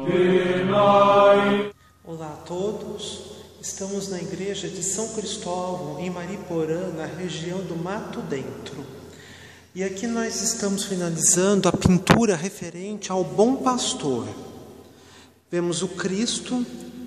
Olá a todos, estamos na igreja de São Cristóvão, em Mariporã, na região do Mato Dentro. E aqui nós estamos finalizando a pintura referente ao Bom Pastor. Vemos o Cristo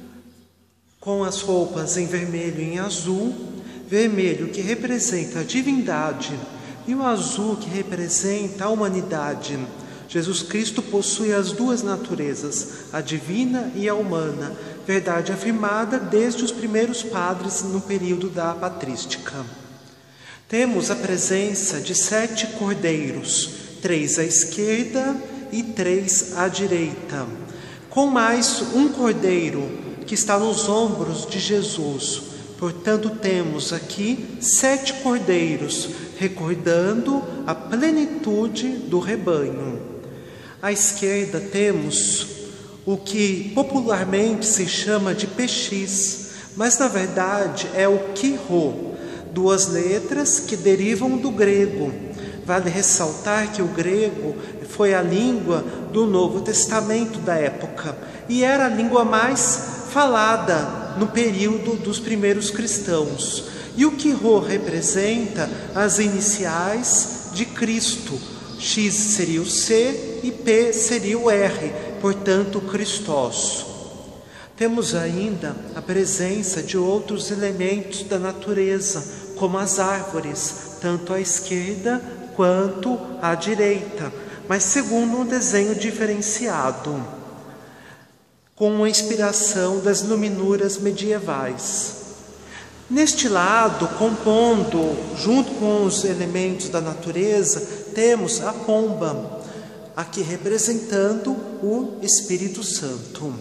com as roupas em vermelho e em azul, vermelho que representa a divindade e o azul que representa a humanidade. Jesus Cristo possui as duas naturezas, a divina e a humana, verdade afirmada desde os primeiros padres no período da patrística. Temos a presença de 7 cordeiros, 3 à esquerda e 3 à direita, com mais um cordeiro que está nos ombros de Jesus. Portanto, temos aqui 7 cordeiros, recordando a plenitude do rebanho. À esquerda temos o que popularmente se chama de PX, mas na verdade é o Kyrios, 2 letras que derivam do grego. Vale ressaltar que o grego foi a língua do Novo Testamento da época e era a língua mais falada no período dos primeiros cristãos. E o Kyrios representa as iniciais de Cristo. X seria o C e P seria o R, portanto, Christos. Temos ainda a presença de outros elementos da natureza, como as árvores, tanto à esquerda quanto à direita, mas segundo um desenho diferenciado, com a inspiração das iluminuras medievais. Neste lado, compondo junto com os elementos da natureza, temos a pomba, aqui representando o Espírito Santo.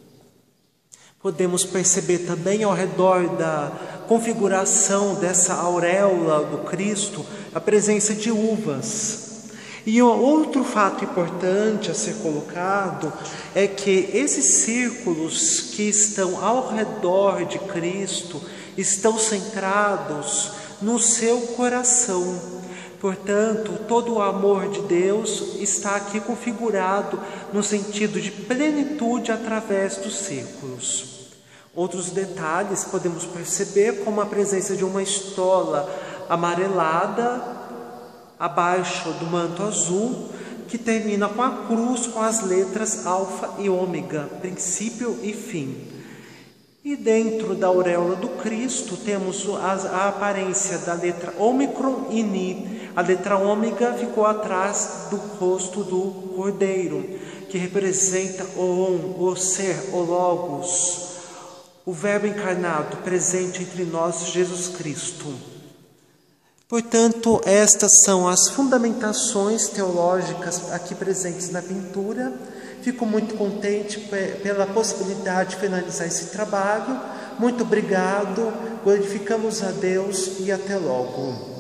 Podemos perceber também ao redor da configuração dessa auréola do Cristo a presença de uvas. E outro fato importante a ser colocado é que esses círculos que estão ao redor de Cristo estão centrados no seu coração. Portanto, todo o amor de Deus está aqui configurado no sentido de plenitude através dos círculos. Outros detalhes podemos perceber, como a presença de uma estola amarelada abaixo do manto azul, que termina com a cruz com as letras alfa e ômega, princípio e fim. E dentro da auréola do Cristo temos a aparência da letra ômicron e ni. A letra ômega ficou atrás do rosto do Cordeiro, que representa o ser, o Logos, o Verbo encarnado, presente entre nós, Jesus Cristo. Portanto, estas são as fundamentações teológicas aqui presentes na pintura. Fico muito contente pela possibilidade de finalizar esse trabalho. Muito obrigado, glorificamos a Deus e até logo.